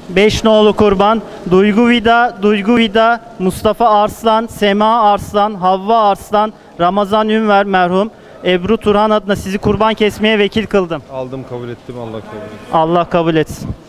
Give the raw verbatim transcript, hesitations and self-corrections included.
beş nolu kurban, Duygu Vida, Duygu Vida, Mustafa Arslan, Sema Arslan, Havva Arslan, Ramazan Ünver merhum, Ebru Turhan adına sizi kurban kesmeye vekil kıldım. Aldım, kabul ettim. Allah kabul etsin. Allah kabul etsin.